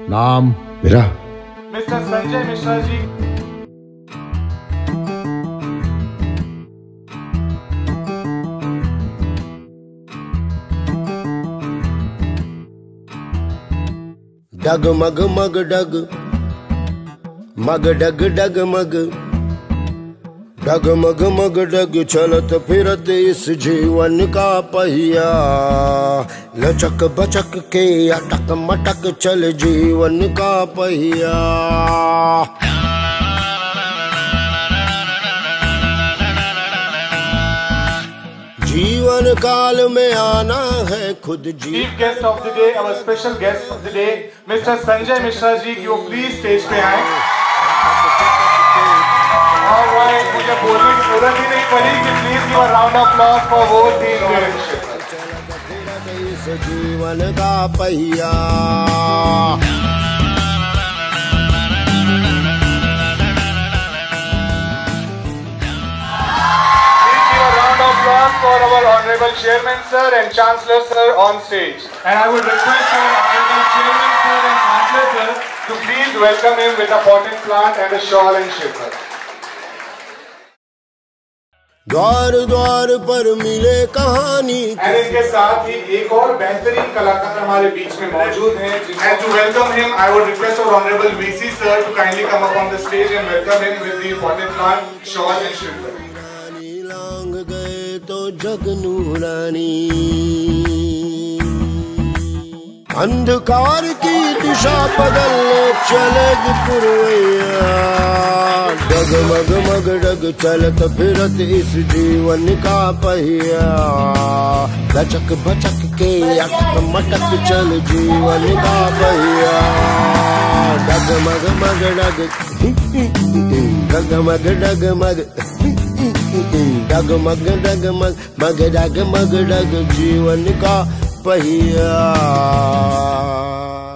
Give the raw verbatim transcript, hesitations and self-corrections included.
नाम मेरा मिस्टर संजय मिश्रा जी। डग मग मग डग मग डग डग मग डग मग मग डग चलत फिरत इस जीवन का पहिया, लचक बचक के अटक मटक चल जीवन का पहिया। जीवन काल में आना है खुद जी। Chief guest of the day, our special guest of the day mister Sanjay Mishra ji की वो प्लीज स्टेज पे आए। Alright, मुझे बोलने की जरूरत ही नहीं पड़ी कि please give a round of applause for वो टीम। जीवन का पहिया, for our honorable chairman sir and chancellor sir on stage, and I would request our honorable chairman sir and chancellor sir to please welcome him with a potted plant and a shawl and shipper. द्वार द्वार पर मिले कहानी, and इनके साथ ही एक और बेहतरीन कलाकार हमारे बीच में मौजूद हैं, and to welcome him I would request our honorable V C sir to kindly come up on the stage and welcome him with the potted plant, shawl and shipper. तो जग नूरानी, अंधकार की दिशा बदल चलेगी पुरवैया। डगमग मग डग चलत फिरत इस जीवन का पहिया, लचक बचक के अटक मटक चल जीवन का पहिया। डगमग मग डग डगमग डगमग डगमग डगमग मग डग मग डग जीवन का पहिया।